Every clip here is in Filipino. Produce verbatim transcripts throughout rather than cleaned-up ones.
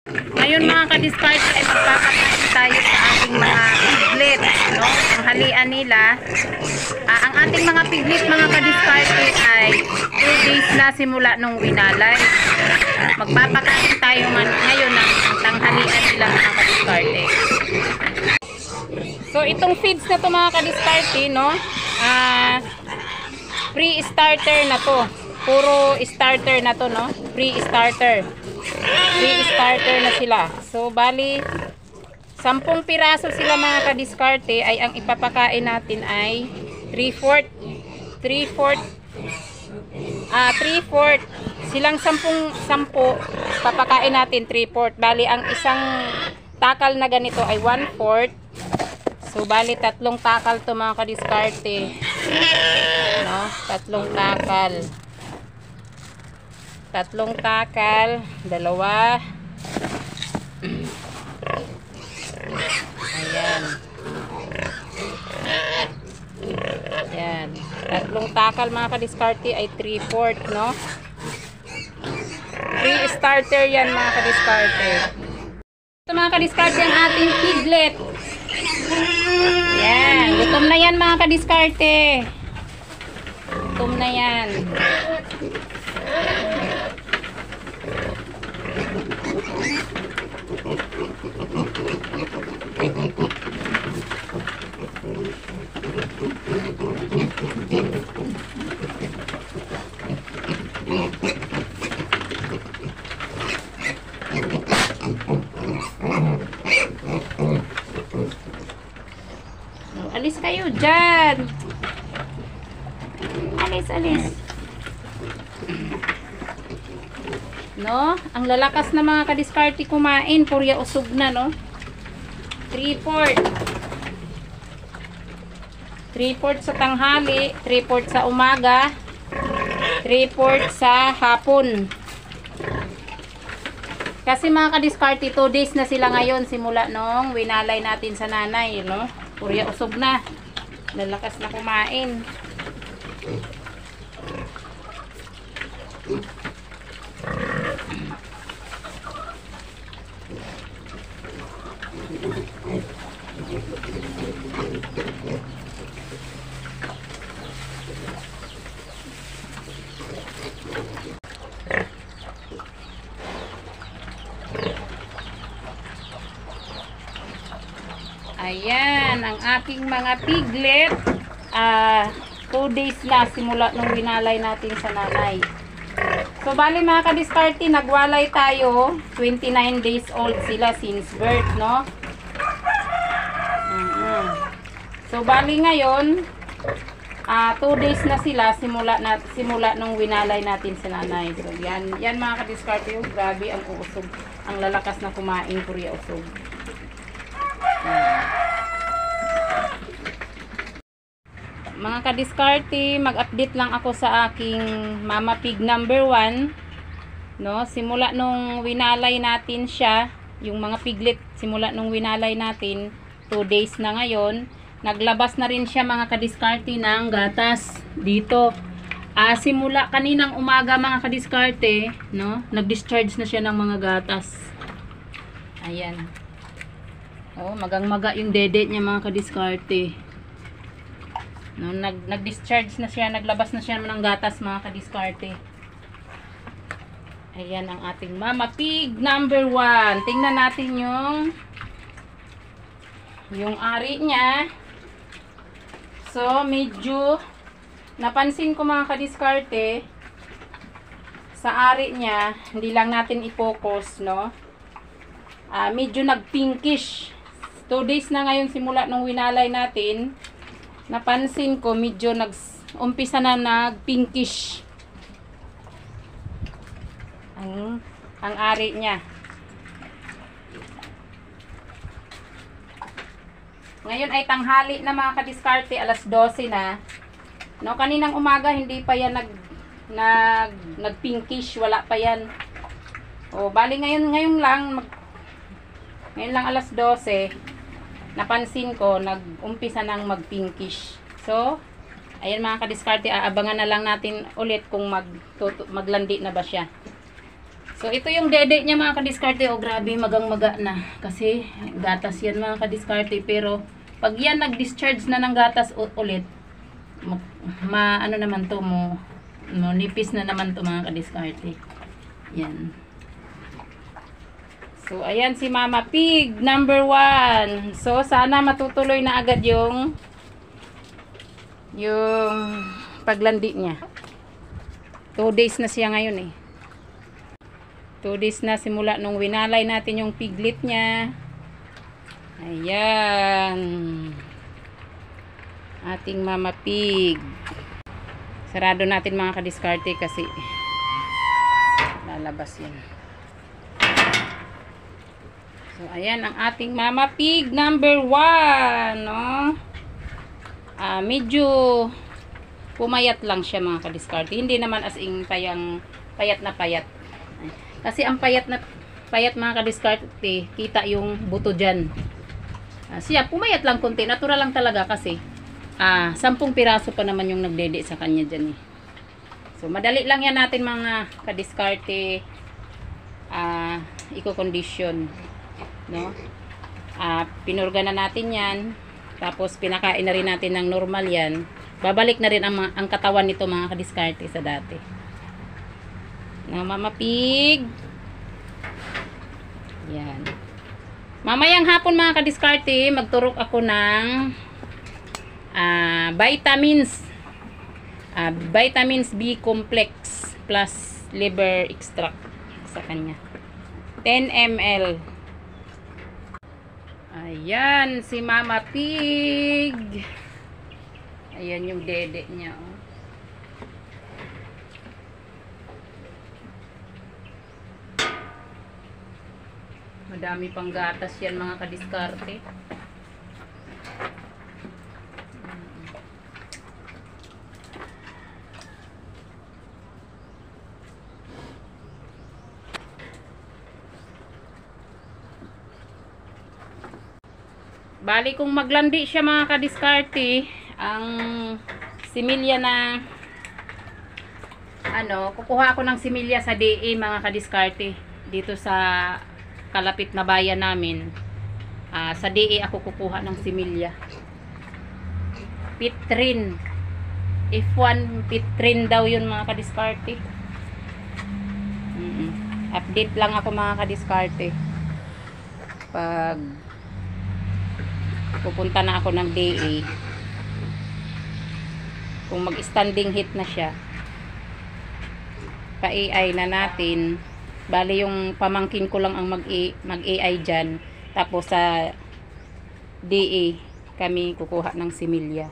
Ngayon mga ka-discard ay magpapakain tayo sa ating mga piglet, no? Ang halian nila, ah, ang ating mga piglet mga ka-discard ay two days na simula nung winalay. Magpapakain tayo man ngayon ng tanghalian nila mga ka-discard. So itong feeds na to mga ka-discard, no? Ah, pre-starter na to. Puro starter na to, no? Pre-starter. Pre-starter na sila. So, bali, sampung piraso sila mga kadiskarte ay ang ipapakain natin ay three fourth. three fourth. Ah, three fourth. Silang sampung, sampu, papakain natin three fourth. Bali, ang isang takal na ganito ay one fourth. So, bali, tatlong takal to mga kadiskarte. No? Tatlong takal. Tatlong takal, dalawa. Ayan. Ayan. Tatlong takal mga kadiskarte ay three fourth, no? Pre-starter yan mga kadiskarte. Ito mga kadiskarte ang ating piglet. Ayan. Gutom na yan mga kadiskarte. Gutom na yan. Alis kayo dyan. Alis, alis. No? Ang lalakas na mga kadiskarte kumain. Purya usog na, no? three fourth. three fourth sa tanghali. three fourth sa umaga. three fourth sa hapon. Kasi mga kadiskarte, two days na sila ngayon simula nung winalay natin sa nanay, no? Purya usog na. Lalakas na kumain. Ayan, ang aking mga piglet. Ah, two days na simula nung winalay natin sa nanay. So, bali mga kadiskarte, nagwalay tayo. twenty-nine days old sila since birth, no? Mm-hmm. So, bali ngayon, ah, two days na sila simula, na, simula nung winalay natin sa nanay. So, yan, yan mga kadiskarte, oh, grabe ang uusog. Ang lalakas na kumain, purya usog. Mga kadiskarte, mag-update lang ako sa aking mama pig number one. No, simula nung winalay natin siya, yung mga piglet simula nung winalay natin, two days na ngayon, naglabas na rin siya mga kadiskarte ng gatas dito. Ah, simula kaninang umaga mga kadiskarte, no, nag-discharge na siya ng mga gatas. Ayan. Oh, magang-maga yung dede niya mga kadiskarte. No, nag nag-discharge na siya, naglabas na siya ng gatas mga kadiskarte. Ayan ang ating mama pig number one. Tingnan natin yung yung ari niya. So, medyo napansin ko mga kadiskarte sa ari niya, hindi lang natin i-focus, no? Ah, medyo nag-pinkish. Two days na ngayon simula nung winalay natin. Napansin ko medyo nag-umpisa na nag-pinkish ang, ang ari niya. Ngayon ay tanghali na mga kadiskarte, alas dose na. No, kaninang umaga hindi pa yan nag, nag, nag-pinkish, wala pa yan. O, bali ngayon, ngayon lang, mag, ngayon lang alas dose. Napansin ko, nag-umpisa nang mag-pinkish. So, ayan mga kadiskarte, aabangan na lang natin ulit kung mag, tutu, maglandi na ba siya. So, ito yung dede niya mga kadiskarte. O, grabe, magang-maga na. Kasi, gatas yan mga kadiskarte. Pero, pag yan nag-discharge na ng gatas ulit, ma, ma ano naman to mo, mo, nipis na naman to mga kadiskarte. Yan. So, ayan si Mama Pig, number one. So, sana matutuloy na agad yung yung paglandi niya. Two days na siya ngayon eh. Two days na simula nung winalay natin yung piglet niya. Ayan. Ating Mama Pig. Sarado natin mga kadiskarte kasi lalabas yan. So, ayan ang ating Mama Pig number one. No? Ah, medyo pumayat lang siya mga kadiskarte. Hindi naman as in payang payat na payat. Kasi ang payat na payat mga kadiskarte, kita yung buto dyan. Uh, siya, pumayat lang konti. Natural lang talaga kasi ah, sampung piraso pa naman yung nagdede sa kanya dyan eh. So, madali lang yan natin mga kadiskarte ah, i-condition. No? Ah, pinurga na natin yan. Tapos, pinakain na rin natin ng normal yan. Babalik na rin ang, ang katawan nito mga kadiskarte sa dati. Na Mama Pig. Yan. Mamayang hapon mga kadiskarte, magturok ako ng uh, vitamins. Uh, vitamins B complex plus liver extract sa kanya. ten milliliters. Ayan si Mama Pig. Ayan yung dede niya. Oh. Madami pang gatas yan mga kadiskarte. Bali kung maglandi siya mga kadiskarte, ang similya na ano, kukuha ako ng similya sa D A mga kadiskarte dito sa kalapit na bayan namin. Uh, sa D A ako kukuha ng similya. Pitrin. F one Pitrin daw yun mga kadiskarte. Mm -mm. Update lang ako mga kadiskarte. Pag pupunta na ako ng D A. Kung mag-standing hit na siya, pa-A I na natin. Bali yung pamangkin ko lang ang mag-A I dyan. Tapos sa D A kami kukuha ng similya.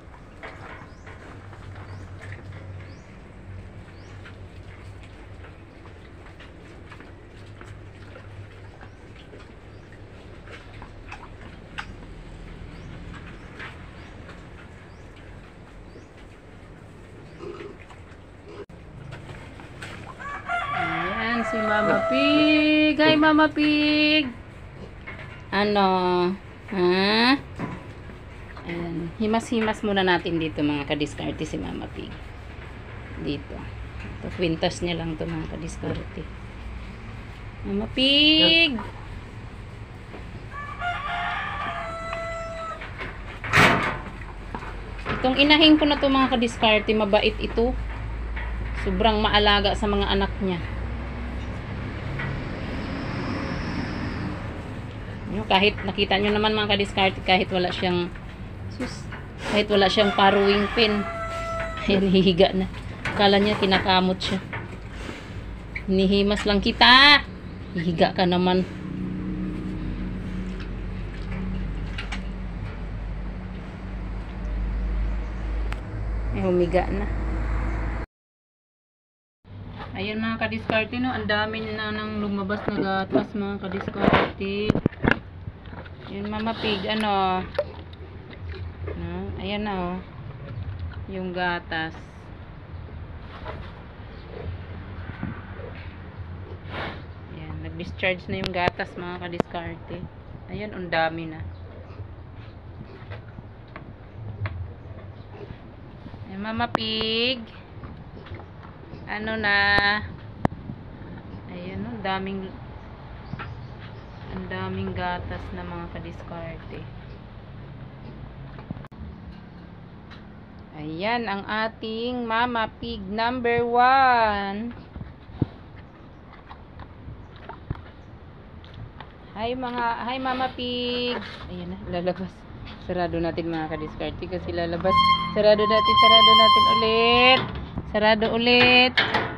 Si Mama Pig. Hi Mama Pig. Ano? Ha? Ayan. Himas-himas muna natin dito mga kadiskarte si Mama Pig. Dito. Ito, kwintas niya lang to mga kadiskarte. Mama Pig. Itong inahin ko na to mga kadiskarte, mabait ito. Sobrang maalaga sa mga anak niya. Kahit nakita nyo naman mga kadiskarte, kahit wala siyang sus, kahit wala siyang paruwing pin, ayan, hihiga na. Akala niya kinakamot siya. Hinihimas lang kita. Hihiga ka naman. Ay, humiga na. Ayan mga kadiskarte, no, ang dami na nang lumabas na gatas mga kadiskarte. Yun Mama Pig, ano, no? Ayan na oh, yung gatas. Ayan, nag-discharge na yung gatas mga kadiskarte. Ayan, ang dami na. Ayan Mama Pig, ano na, ayan Ang daming ang daming gatas na mga kadiskarte. Ayan ang ating Mama Pig number one. Hi mga, hi Mama Pig. Ayan na, lalabas. Sarado natin mga kadiskarte kasi lalabas. Sarado natin, sarado natin ulit. Sarado ulit.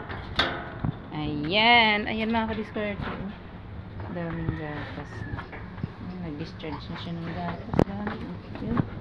Ayan, ayan mga kadiskarte. Daming gatas. Nag-discharge na siya ng gatas. Dami. Yun.